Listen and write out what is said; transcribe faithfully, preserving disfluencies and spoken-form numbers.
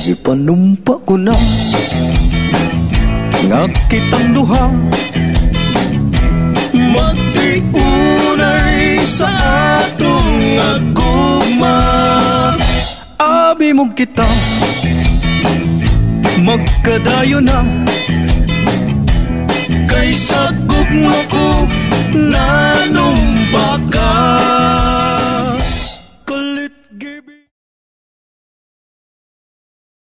Ipanumpa ko na nga kitang duha magtiunay sa atong agugma. Abi mo kita magkadayo na kaysa gugma ko na